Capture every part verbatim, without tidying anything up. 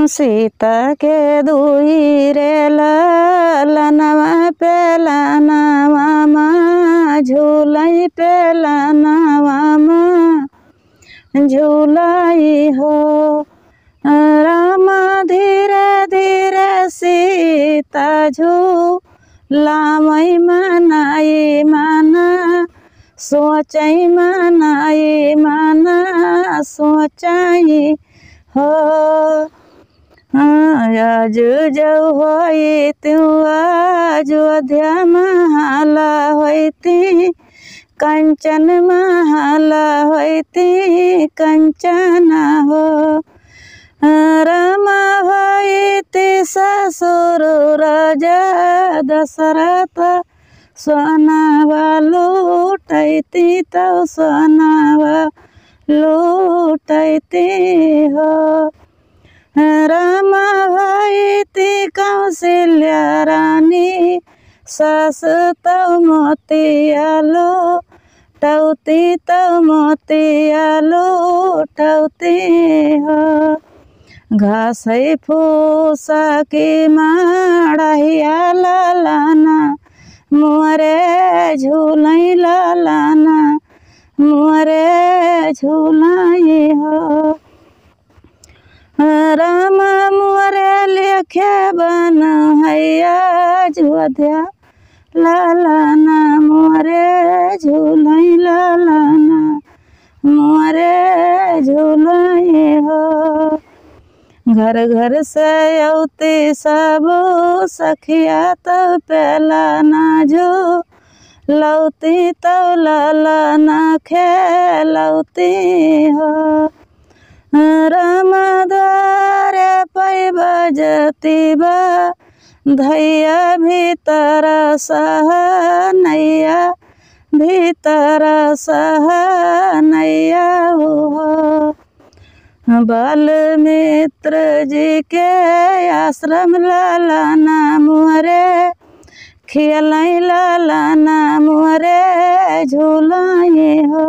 सीता के दुई रे ललनवा पेलनवा माँ झूलई पेलनवा माँ झूलाई हो। राम धीरे धीरे सीता झूलामई मनाई माना सोचई मनाई माना सोचई हो। आज जो होई त्यू अयोध्या महला होती कंचन महला होती कंचन हो। राम होती ससुर राजा दशरथ सोनावा लूटती तो सोनावा लूटती हो। राम होती कौशल्या रानी सास तो मोतिया लूटती तो मोतिया लूटती हो। घास फूसा की माड़िया लालाना मोरे झूलई लालाना मोरे झूलाई हो। राम मोरे लेखे बन हैया अयोध्या लालाना मोरे झूलई लालाना मोरे झूलाई हो। घर घर से औती सब सखिया तो पेलाना जो लौती तो लालाना खेलौती हो। राम द्वारे पै बजती बा धैया भीतर सह नैया भीतर सह नैया हो। बाल्मीत्र जी के आश्रम लालाना मोरे खिलई लालाना मोरे झूलाई हो।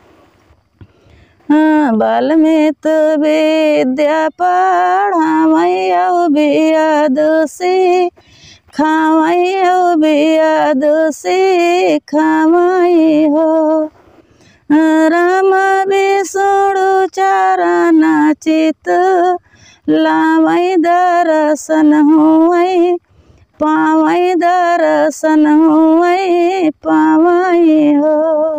बाल्मीत्र विद्या पढ़ावैया बिया दूसी खावैया बिया दूसी खावई हो। राम विष्णु चरण चित लावई दर्शन हुई पावई दर्शन हुई पावई हो।